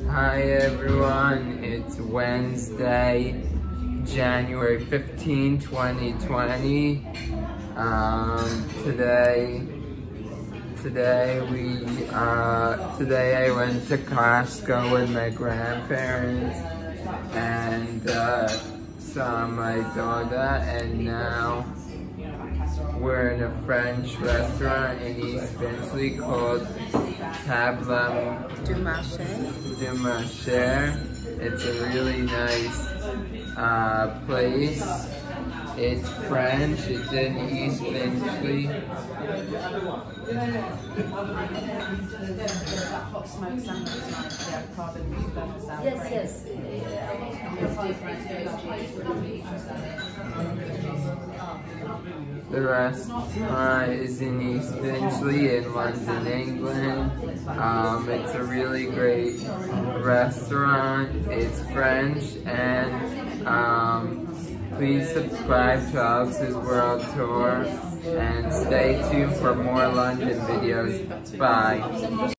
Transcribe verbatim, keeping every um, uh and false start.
Hi everyone, it's Wednesday, January fifteenth, twenty twenty. Um, today, today we, uh, today I went to Costco with my grandparents and uh, saw my daughter, and now we're in a French restaurant in East Finchley called Table Du Marché. Du Marché. It's a really nice uh, place. It's French. It's in East Finchley. Yes, yes. The restaurant is in East Finchley in London, England. Um, it's a really great restaurant. It's French, and um, please subscribe to Alex's World Tour and stay tuned for more London videos. Bye.